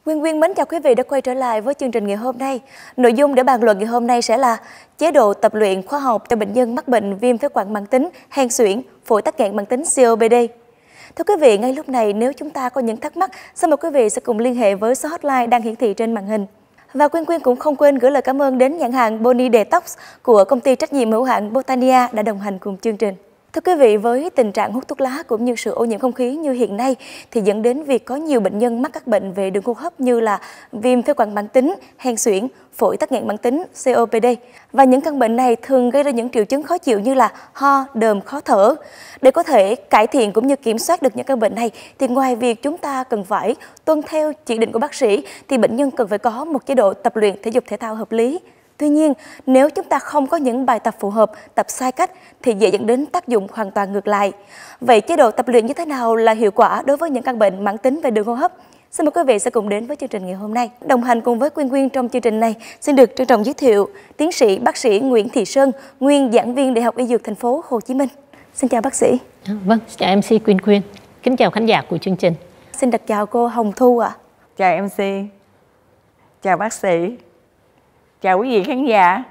Quyên mến chào quý vị đã quay trở lại với chương trình ngày hôm nay. Nội dung để bàn luận ngày hôm nay sẽ là chế độ tập luyện khoa học cho bệnh nhân mắc bệnh viêm phế quản mãn tính, hen suyễn, phổi tắc nghẽn mãn tính COPD. Thưa quý vị, ngay lúc này nếu chúng ta có những thắc mắc, xin mời quý vị sẽ cùng liên hệ với số hotline đang hiển thị trên màn hình. Và Quyên cũng không quên gửi lời cảm ơn đến nhãn hàng Boni Detox của công ty trách nhiệm hữu hạn Botania đã đồng hành cùng chương trình. Thưa quý vị, với tình trạng hút thuốc lá cũng như sự ô nhiễm không khí như hiện nay thì dẫn đến việc có nhiều bệnh nhân mắc các bệnh về đường hô hấp như là viêm phế quản mãn tính, hen suyễn, phổi tắc nghẽn mãn tính, COPD. Và những căn bệnh này thường gây ra những triệu chứng khó chịu như là ho, đờm, khó thở. Để có thể cải thiện cũng như kiểm soát được những căn bệnh này thì ngoài việc chúng ta cần phải tuân theo chỉ định của bác sĩ thì bệnh nhân cần phải có một chế độ tập luyện thể dục thể thao hợp lý. Tuy nhiên, nếu chúng ta không có những bài tập phù hợp, tập sai cách thì dễ dẫn đến tác dụng hoàn toàn ngược lại. Vậy chế độ tập luyện như thế nào là hiệu quả đối với những căn bệnh mãn tính về đường hô hấp? Xin mời quý vị sẽ cùng đến với chương trình ngày hôm nay. Đồng hành cùng với Quyên trong chương trình này, xin được trân trọng giới thiệu tiến sĩ bác sĩ Nguyễn Thị Sơn, nguyên giảng viên Đại học Y Dược thành phố Hồ Chí Minh. Xin chào bác sĩ. Vâng, chào MC Quyên. Kính chào khán giả của chương trình. Xin được chào cô Hồng Thu ạ. Chào MC. Chào bác sĩ. Chào quý vị khán giả.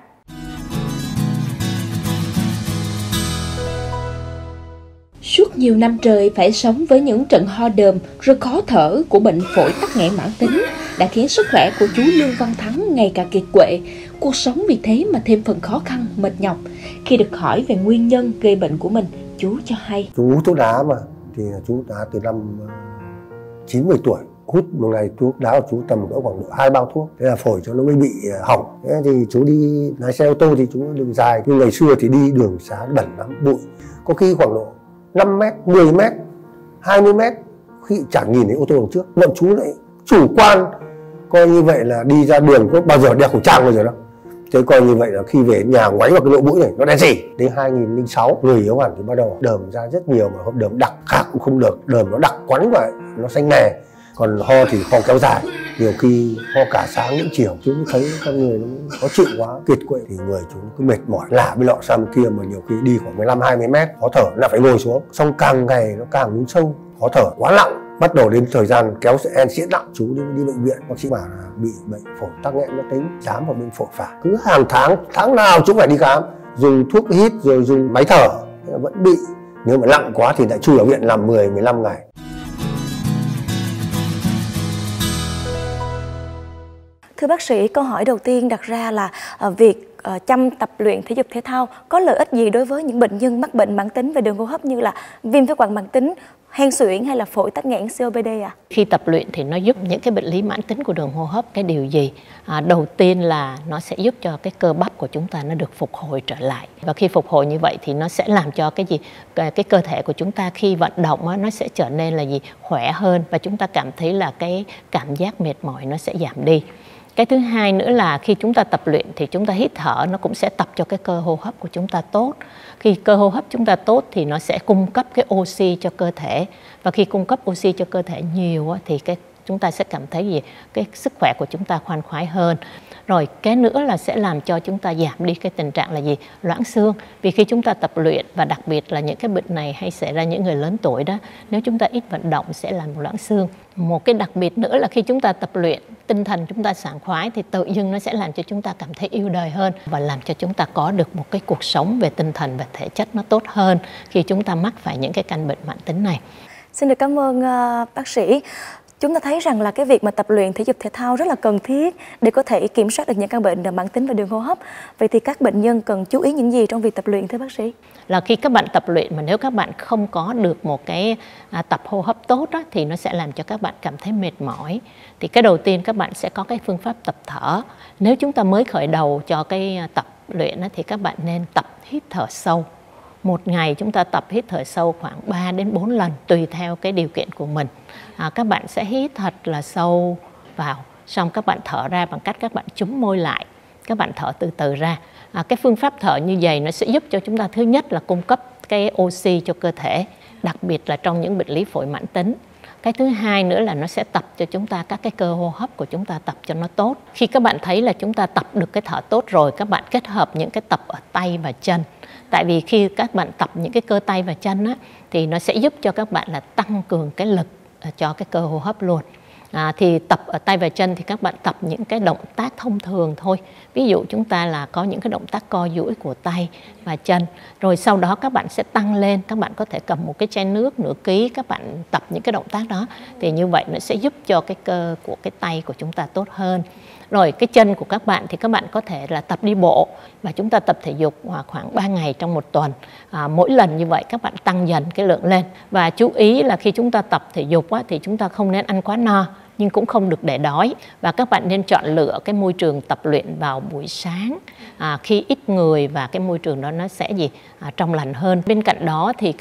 Suốt nhiều năm trời phải sống với những trận ho đờm rồi khó thở của bệnh phổi tắc nghẽn mãn tính đã khiến sức khỏe của chú Lương Văn Thắng ngày càng kiệt quệ. Cuộc sống vì thế mà thêm phần khó khăn, mệt nhọc. Khi được hỏi về nguyên nhân gây bệnh của mình, chú cho hay. Chú hút thuốc lá mà, thì chú đã từ năm 90 tuổi. Hút một ngày thuốc lá của chú tầm cỡ khoảng độ 2 bao thuốc, thế là phổi cho nó mới bị hỏng. Thế thì chú đi lái xe ô tô thì chú đường dài, nhưng ngày xưa thì đi đường xá bẩn lắm, bụi, có khi khoảng độ 5 mét, 10 mét, 20 mét khi chẳng nhìn thấy ô tô đằng trước. Bọn chú lại chủ quan coi như vậy là đi ra đường có bao giờ đeo khẩu trang bao giờ đâu. Thế coi như vậy là khi về nhà ngoáy vào cái lỗ mũi này nó đen gì. Đến 2006 người yếu hẳn thì bắt đầu đờm ra rất nhiều, mà đờm đặc khác cũng không được, đờm nó đặc quắn vậy, nó xanh nè. Còn ho thì ho kéo dài, nhiều khi ho cả sáng đến chiều. Chúng thấy con người nó khó chịu quá, kiệt quệ thì người chúng cứ mệt mỏi, lả bên lọ sang bên kia, mà nhiều khi đi khoảng 15-20 mét khó thở là phải ngồi xuống. Xong càng ngày nó càng lún sâu, khó thở quá nặng, bắt đầu đến thời gian kéo hen suyễn nặng. Chú đi bệnh viện, bác sĩ bảo là bị bệnh phổi tắc nghẽn mãn tính, khám vào bên phổi phải. Cứ hàng tháng nào chú phải đi khám, dùng thuốc hít rồi dùng máy thở vẫn bị. Nếu mà nặng quá thì lại chui vào viện làm 10-15 ngày. Thưa bác sĩ, câu hỏi đầu tiên đặt ra là việc chăm tập luyện thể dục thể thao có lợi ích gì đối với những bệnh nhân mắc bệnh mãn tính về đường hô hấp như là viêm phế quản mãn tính, hen suyễn hay là phổi tắc nghẽn COPD ạ? Khi tập luyện thì nó giúp những cái bệnh lý mãn tính của đường hô hấp cái điều gì? Đầu tiên là nó sẽ giúp cho cái cơ bắp của chúng ta nó được phục hồi trở lại. Và khi phục hồi như vậy thì nó sẽ làm cho cái gì? Cái cơ thể của chúng ta khi vận động nó sẽ trở nên là gì? Khỏe hơn, và chúng ta cảm thấy là cái cảm giác mệt mỏi nó sẽ giảm đi. Cái thứ hai nữa là khi chúng ta tập luyện thì chúng ta hít thở, nó cũng sẽ tập cho cái cơ hô hấp của chúng ta tốt. Khi cơ hô hấp chúng ta tốt thì nó sẽ cung cấp cái oxy cho cơ thể. Và khi cung cấp oxy cho cơ thể nhiều thì chúng ta sẽ cảm thấy gì? Cái sức khỏe của chúng ta khoan khoái hơn. Rồi cái nữa là sẽ làm cho chúng ta giảm đi cái tình trạng là gì? Loãng xương. Vì khi chúng ta tập luyện, và đặc biệt là những cái bệnh này hay xảy ra những người lớn tuổi đó, nếu chúng ta ít vận động sẽ làm loãng xương. Một cái đặc biệt nữa là khi chúng ta tập luyện, tinh thần chúng ta sảng khoái thì tự dưng nó sẽ làm cho chúng ta cảm thấy yêu đời hơn, và làm cho chúng ta có được một cái cuộc sống về tinh thần và thể chất nó tốt hơn khi chúng ta mắc phải những cái căn bệnh mãn tính này. Xin được cảm ơn bác sĩ. Chúng ta thấy rằng là cái việc mà tập luyện thể dục thể thao rất là cần thiết để có thể kiểm soát được những căn bệnh mãn tính về đường hô hấp. Vậy thì các bệnh nhân cần chú ý những gì trong việc tập luyện thưa bác sĩ? Là khi các bạn tập luyện mà nếu các bạn không có được một cái tập hô hấp tốt thì nó sẽ làm cho các bạn cảm thấy mệt mỏi. Thì cái đầu tiên các bạn sẽ có cái phương pháp tập thở. Nếu chúng ta mới khởi đầu cho cái tập luyện thì các bạn nên tập hít thở sâu. Một ngày chúng ta tập hít thở sâu khoảng 3 đến 4 lần tùy theo cái điều kiện của mình. Các bạn sẽ hít thật là sâu vào, xong các bạn thở ra bằng cách các bạn chúm môi lại, các bạn thở từ từ ra. Cái phương pháp thở như vậy nó sẽ giúp cho chúng ta thứ nhất là cung cấp cái oxy cho cơ thể, đặc biệt là trong những bệnh lý phổi mãn tính. Cái thứ hai nữa là nó sẽ tập cho chúng ta các cái cơ hô hấp của chúng ta tập cho nó tốt. Khi các bạn thấy là chúng ta tập được cái thở tốt rồi, các bạn kết hợp những cái tập ở tay và chân. Tại vì khi các bạn tập những cái cơ tay và chân thì nó sẽ giúp cho các bạn là tăng cường cái lực cho cái cơ hô hấp luôn. Thì tập ở tay và chân thì các bạn tập những cái động tác thông thường thôi. Ví dụ chúng ta là có những cái động tác co duỗi của tay và chân. Rồi sau đó các bạn sẽ tăng lên, các bạn có thể cầm một cái chai nước nửa ký, các bạn tập những cái động tác đó. Thì như vậy nó sẽ giúp cho cái cơ của cái tay của chúng ta tốt hơn. Rồi cái chân của các bạn thì các bạn có thể là tập đi bộ, và chúng ta tập thể dục khoảng 3 ngày trong một tuần. Mỗi lần như vậy các bạn tăng dần cái lượng lên. Và chú ý là khi chúng ta tập thể dục thì chúng ta không nên ăn quá no, nhưng cũng không được để đói. Và các bạn nên chọn lựa cái môi trường tập luyện vào buổi sáng, khi ít người, và cái môi trường đó nó sẽ trong lành hơn. Bên cạnh đó thì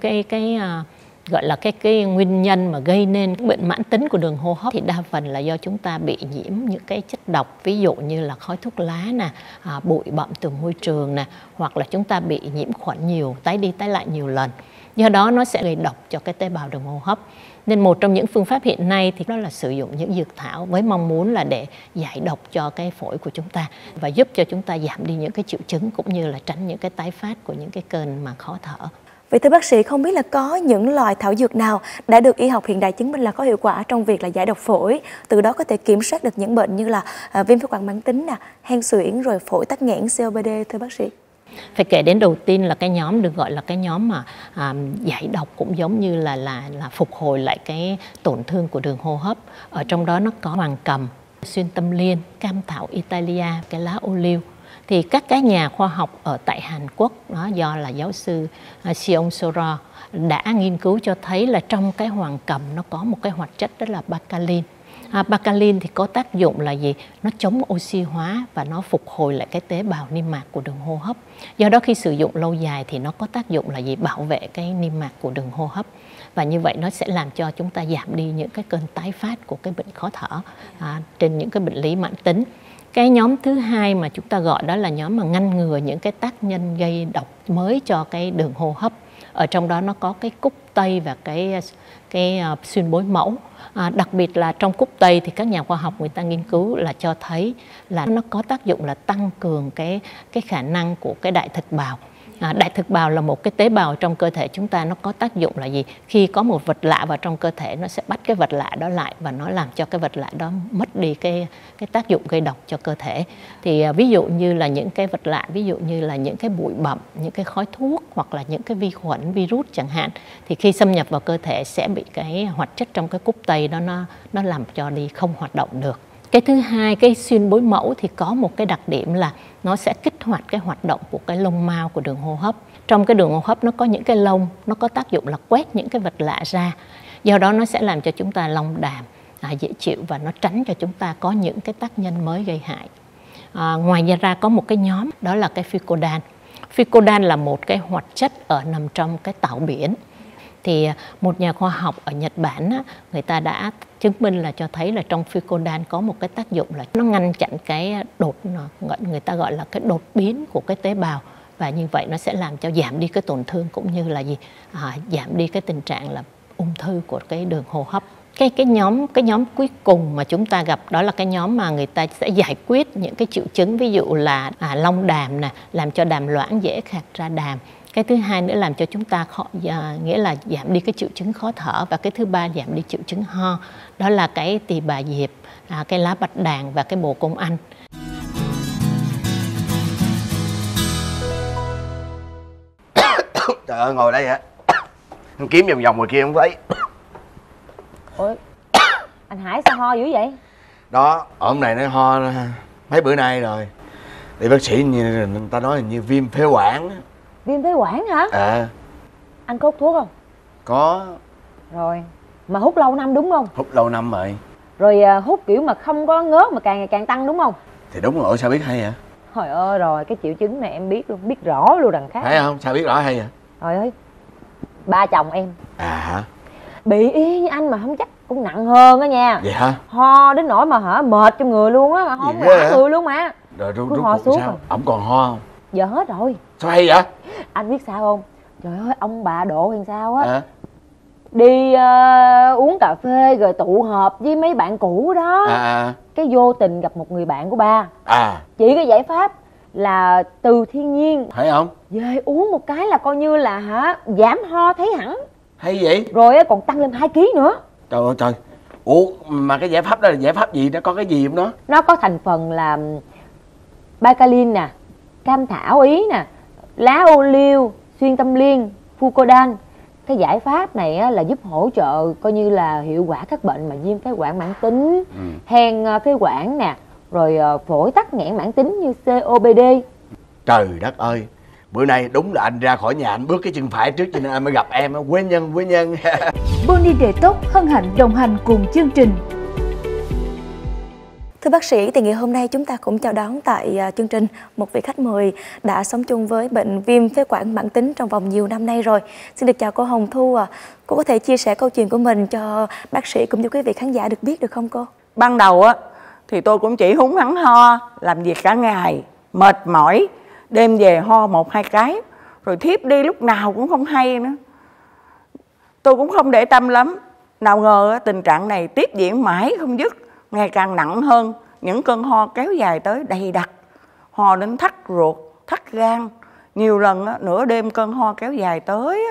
gọi là cái nguyên nhân mà gây nên bệnh mãn tính của đường hô hấp thì đa phần là do chúng ta bị nhiễm những cái chất độc, ví dụ như là khói thuốc lá nè, bụi bặm từ môi trường nè, hoặc là chúng ta bị nhiễm khuẩn nhiều, tái đi tái lại nhiều lần. Do đó nó sẽ gây độc cho cái tế bào đường hô hấp. Nên một trong những phương pháp hiện nay thì đó là sử dụng những dược thảo với mong muốn là để giải độc cho cái phổi của chúng ta và giúp cho chúng ta giảm đi những cái triệu chứng, cũng như là tránh những cái tái phát của những cái cơn mà khó thở. Vậy thưa bác sĩ, không biết là có những loại thảo dược nào đã được y học hiện đại chứng minh là có hiệu quả trong việc là giải độc phổi, từ đó có thể kiểm soát được những bệnh như là viêm phế quản mãn tính, hen suyễn, rồi phổi tắc nghẽn, COPD thưa bác sĩ? Phải kể đến đầu tiên là cái nhóm được gọi là cái nhóm mà giải độc, cũng giống như là phục hồi lại cái tổn thương của đường hô hấp. Ở trong đó nó có hoàng cầm, xuyên tâm liên, cam thảo Italia, cái lá ô liu. Thì các cái nhà khoa học ở tại Hàn Quốc đó, do là giáo sư Seong Soro đã nghiên cứu cho thấy là trong cái hoàng cầm nó có một cái hoạt chất đó là bacalin. Bacalin thì có tác dụng là gì? Nó chống oxy hóa và nó phục hồi lại cái tế bào niêm mạc của đường hô hấp. Do đó khi sử dụng lâu dài thì nó có tác dụng là gì? Bảo vệ cái niêm mạc của đường hô hấp. Và như vậy nó sẽ làm cho chúng ta giảm đi những cái cơn tái phát của cái bệnh khó thở trên những cái bệnh lý mãn tính. Cái nhóm thứ hai mà chúng ta gọi đó là nhóm mà ngăn ngừa những cái tác nhân gây độc mới cho cái đường hô hấp. Ở trong đó nó có cái cúc tây và cái xuyên bối mẫu. Đặc biệt là trong cúc tây thì các nhà khoa học người ta nghiên cứu là cho thấy là nó có tác dụng là tăng cường cái khả năng của cái đại thực bào. Đại thực bào là một cái tế bào trong cơ thể chúng ta, nó có tác dụng là gì? Khi có một vật lạ vào trong cơ thể, nó sẽ bắt cái vật lạ đó lại và nó làm cho cái vật lạ đó mất đi cái tác dụng gây độc cho cơ thể. Thì ví dụ như là những cái vật lạ, ví dụ như là những cái bụi bặm, những cái khói thuốc, hoặc là những cái vi khuẩn, virus chẳng hạn, thì khi xâm nhập vào cơ thể sẽ bị cái hoạt chất trong cái cúc tây đó nó làm cho đi không hoạt động được. Cái thứ hai, cái xuyên bối mẫu thì có một cái đặc điểm là nó sẽ kích hoạt cái hoạt động của cái lông mao của đường hô hấp. Trong cái đường hô hấp nó có những cái lông, nó có tác dụng là quét những cái vật lạ ra. Do đó nó sẽ làm cho chúng ta long đàm dễ chịu và nó tránh cho chúng ta có những cái tác nhân mới gây hại. Ngoài ra có một cái nhóm đó là cái Fucodan. Fucodan là một cái hoạt chất nằm trong cái tảo biển. Thì một nhà khoa học ở Nhật Bản người ta đã chứng minh là cho thấy là trong Fucodan có một cái tác dụng là nó ngăn chặn cái người ta gọi là cái đột biến của cái tế bào, và như vậy nó sẽ làm cho giảm đi cái tổn thương, cũng như là giảm đi cái tình trạng là ung thư của cái đường hô hấp. Cái nhóm cuối cùng mà chúng ta gặp đó là cái nhóm mà người ta sẽ giải quyết những cái triệu chứng, ví dụ là long đàm nè, làm cho đàm loãng dễ khạc ra đàm. Cái thứ hai nữa làm cho chúng ta nghĩa là giảm đi cái triệu chứng khó thở, và cái thứ ba giảm đi triệu chứng ho, đó là cái tỳ bà diệp, cái lá bạch đàn và cái bồ công anh. Trời ơi, ngồi đây hả? Em kiếm vòng vòng ngoài kia không thấy. Ủa, anh Hải sao ho dữ vậy? Đó, ổn này nó ho mấy bữa nay rồi. Thì bác sĩ như người ta nói là như viêm phế quản. Viêm phế quản hả? Anh có hút thuốc không? Có. Rồi, mà hút lâu năm đúng không? Hút lâu năm rồi. Rồi hút kiểu mà không có ngớt mà càng ngày càng tăng đúng không? Thì đúng rồi, sao biết hay vậy? Trời ơi, rồi cái triệu chứng này em biết luôn, biết rõ luôn đằng khác. Thấy không? Sao biết rõ hay vậy? Trời ơi, ba chồng em Hả? bị y như anh mà không chắc cũng nặng hơn á nha. Vậy hả? Ho đến nỗi mà mệt trong người luôn á, ho không lả người luôn mà. Rồi rút ho suốt sao? rồi. Ổng còn ho không? Giờ hết rồi. Sao hay vậy? Anh biết sao không? Trời ơi, ông bà Độ hay sao á, đi uống cà phê rồi tụ họp với mấy bạn cũ đó, cái vô tình gặp một người bạn của ba. Chỉ cái giải pháp là từ thiên nhiên, thấy không, về uống một cái là coi như là giảm ho thấy hẳn. hay vậy, rồi còn tăng lên 2 kg nữa. Trời ơi trời, Ủa mà cái giải pháp đó là giải pháp gì? Nó có cái gì không đó? Nó có thành phần là Bacalin nè, cam thảo ý nè, lá ô liu, xuyên tâm liên, Fucodan. Cái giải pháp này á, là giúp hỗ trợ coi như là hiệu quả các bệnh mà viêm phế quản mãn tính, hen phế quản nè, rồi phổi tắc nghẽn mãn tính như COPD. Trời đất ơi, bữa nay đúng là anh ra khỏi nhà anh bước cái chân phải trước cho nên anh mới gặp em. Quê nhân Boni Detox hân hạnh đồng hành cùng chương trình. Thưa bác sĩ, thì ngày hôm nay chúng ta cũng chào đón tại chương trình một vị khách mời đã sống chung với bệnh viêm phế quản mãn tính trong vòng nhiều năm nay rồi. Xin được chào cô Hồng Thu ạ. Cô có thể chia sẻ câu chuyện của mình cho bác sĩ cũng như quý vị khán giả được biết được không cô? Ban đầu á thì tôi cũng chỉ húng hắn ho, làm việc cả ngày, mệt mỏi, đêm về ho 1-2 cái, rồi thiếp đi lúc nào cũng không hay nữa. Tôi cũng không để tâm lắm. Nào ngờ tình trạng này tiếp diễn mãi không dứt, ngày càng nặng hơn. Những cơn ho kéo dài tới đầy đặc, ho đến thắt ruột, thắt gan. Nhiều lần nửa đêm cơn ho kéo dài tới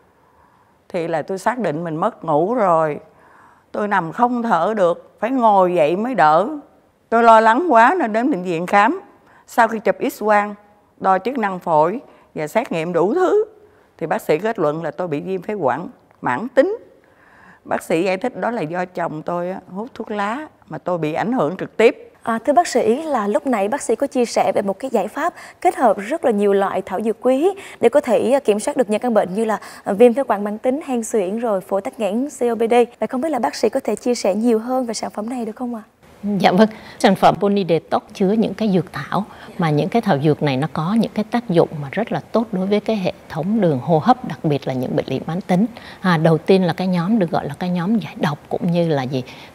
thì là tôi xác định mình mất ngủ rồi. Tôi nằm không thở được, phải ngồi dậy mới đỡ. Tôi lo lắng quá nên đến bệnh viện khám. Sau khi chụp X-quang, đo chức năng phổi và xét nghiệm đủ thứ thì bác sĩ kết luận là tôi bị viêm phế quản mãn tính. Bác sĩ giải thích đó là do chồng tôi hút thuốc lá mà tôi bị ảnh hưởng trực tiếp. Thưa bác sĩ, là lúc nãy bác sĩ có chia sẻ về một cái giải pháp kết hợp rất là nhiều loại thảo dược quý để có thể kiểm soát được những căn bệnh như là viêm phế quản mãn tính, hen suyễn rồi phổi tắc nghẽn COPD. Và không biết là bác sĩ có thể chia sẻ nhiều hơn về sản phẩm này được không ạ? Dạ vâng, sản phẩm Boni Detox chứa những cái dược thảo mà những cái thảo dược này nó có những cái tác dụng mà rất là tốt đối với cái hệ thống đường hô hấp, đặc biệt là những bệnh lý mãn tính. Đầu tiên là cái nhóm được gọi là cái nhóm giải độc cũng như là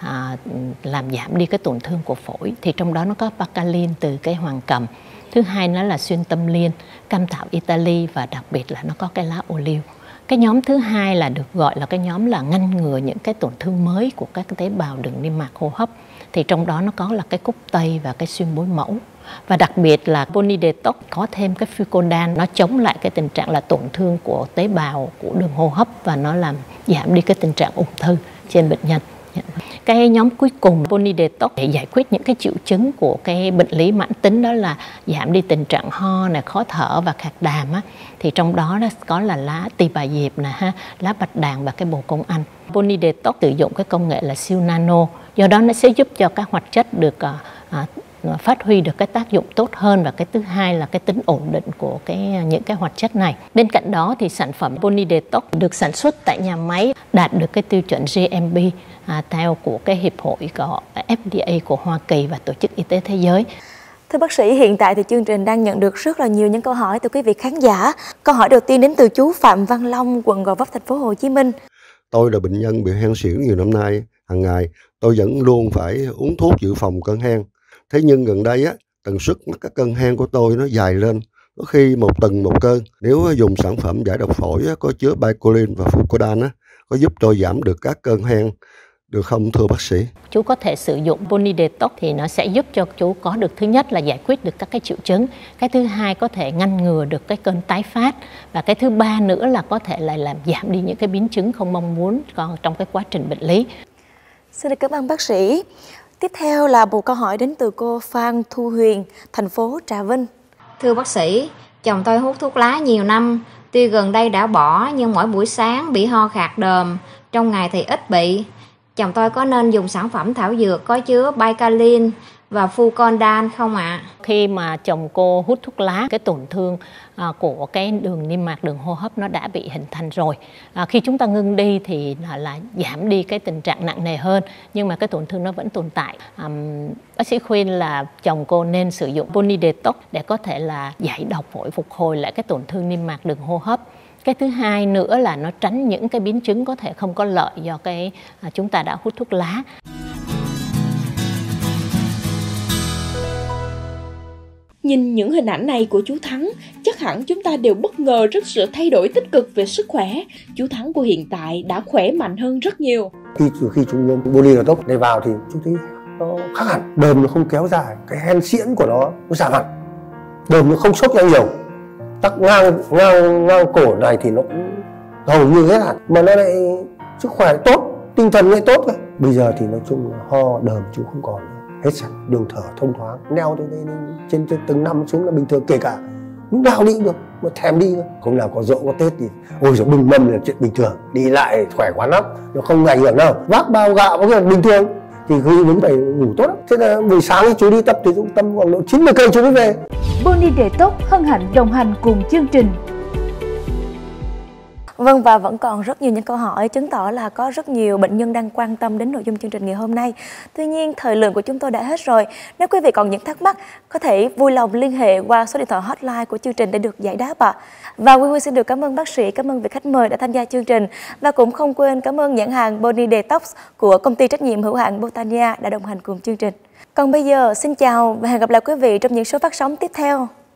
làm giảm đi cái tổn thương của phổi. Thì trong đó nó có Bacalin từ cây hoàng cầm. Thứ hai nó là xuyên tâm liên, cam thảo Italy và đặc biệt là nó có cái lá ô liu. Cái nhóm thứ hai là được gọi là cái nhóm là ngăn ngừa những cái tổn thương mới của các tế bào đường niêm mạc hô hấp. Thì trong đó nó có là cái cúc tây và cái xuyên bối mẫu. Và đặc biệt là Boni Detox có thêm cái Fucodan, nó chống lại cái tình trạng là tổn thương của tế bào của đường hô hấp và nó làm giảm đi cái tình trạng ung thư trên bệnh nhân. Cái nhóm cuối cùng Boni Detox để giải quyết những cái triệu chứng của cái bệnh lý mãn tính, đó là giảm đi tình trạng ho này, khó thở và khạc đàm thì trong đó có là lá tỳ bà diệp lá bạch đàn và cái bồ công anh. Boni Detox sử dụng cái công nghệ là siêu nano, do đó nó sẽ giúp cho các hoạt chất được phát huy được cái tác dụng tốt hơn, và cái thứ hai là cái tính ổn định của những cái hoạt chất này. Bên cạnh đó thì sản phẩm Boni Detox được sản xuất tại nhà máy đạt được cái tiêu chuẩn GMP theo của cái hiệp hội của FDA của Hoa Kỳ và Tổ chức Y tế Thế giới. Thưa bác sĩ, hiện tại thì chương trình đang nhận được rất là nhiều những câu hỏi từ quý vị khán giả. Câu hỏi đầu tiên đến từ chú Phạm Văn Long, quận Gò Vấp, thành phố Hồ Chí Minh. Tôi là bệnh nhân bị hen suyễn nhiều năm nay. Hàng ngày tôi vẫn luôn phải uống thuốc dự phòng cơn hen. Thế nhưng gần đây tần suất mắc các cơn hen của tôi nó dài lên, có khi một tuần một cơn. Nếu dùng sản phẩm giải độc phổi có chứa Bacalin và Fucodan có giúp tôi giảm được các cơn hen được không thưa bác sĩ? Chú có thể sử dụng Boni Detox thì nó sẽ giúp cho chú có được, thứ nhất là giải quyết được các cái triệu chứng, cái thứ hai có thể ngăn ngừa được cái cơn tái phát, và cái thứ ba nữa là có thể là làm giảm đi những cái biến chứng không mong muốn trong cái quá trình bệnh lý. Xin cảm ơn bác sĩ. Tiếp theo là một câu hỏi đến từ cô Phan Thu Huyền, thành phố Trà Vinh. Thưa bác sĩ, chồng tôi hút thuốc lá nhiều năm, tuy gần đây đã bỏ nhưng mỗi buổi sáng bị ho khạc đờm, trong ngày thì ít bị. Chồng tôi có nên dùng sản phẩm thảo dược có chứa Bacalin và Fucodan không ạ? Khi mà chồng cô hút thuốc lá, cái tổn thương của cái đường niêm mạc đường hô hấp nó đã bị hình thành rồi. Khi chúng ta ngưng đi thì là giảm đi cái tình trạng nặng nề hơn, nhưng mà cái tổn thương nó vẫn tồn tại. Bác sĩ khuyên là chồng cô nên sử dụng Boni Detox để có thể là giải độc phổi, phục hồi lại cái tổn thương niêm mạc đường hô hấp. Cái thứ hai nữa là nó tránh những cái biến chứng có thể không có lợi do chúng ta đã hút thuốc lá. Nhìn những hình ảnh này của chú Thắng, chắc hẳn chúng ta đều bất ngờ trước sự thay đổi tích cực về sức khỏe. Chú Thắng của hiện tại đã khỏe mạnh hơn rất nhiều. Khi chúng lên Boni Detox này vào thì chúng thấy nó khác hẳn, đờm nó không kéo dài, cái hen suyễn của nó giảm hẳn, đờm nó không sốc ra nhiều. Tắc ngang cổ này thì nó cũng hầu như hết hẳn, mà nó lại sức khỏe tốt, tinh thần lại tốt, Bây giờ thì nói chung ho đờm chú không còn nữa, hết sạch, đường thở thông thoáng, neo trên từng năm xuống là bình thường, kể cả lúc nào đi cũng được, mà thèm đi thôi. Hôm nào có dỗ có Tết thì ôi giời, bưng mâm là chuyện bình thường, đi lại khỏe quá lắm, nó không ảnh hưởng đâu. Vác bao gạo có cái bình thường, thì khi vẫn phải ngủ tốt. Thế là buổi sáng thì chú đi tập thể dục tầm khoảng độ 90 cây chú mới về. Boni Detox hân hạnh đồng hành cùng chương trình. Vâng, và vẫn còn rất nhiều những câu hỏi chứng tỏ là có rất nhiều bệnh nhân đang quan tâm đến nội dung chương trình ngày hôm nay. Tuy nhiên, thời lượng của chúng tôi đã hết rồi. Nếu quý vị còn những thắc mắc, có thể vui lòng liên hệ qua số điện thoại hotline của chương trình để được giải đáp ạ. Và Quy xin được cảm ơn bác sĩ, cảm ơn vị khách mời đã tham gia chương trình. Và cũng không quên cảm ơn nhãn hàng Boni Detox của công ty trách nhiệm hữu hạn Botania đã đồng hành cùng chương trình. Còn bây giờ, xin chào và hẹn gặp lại quý vị trong những số phát sóng tiếp theo.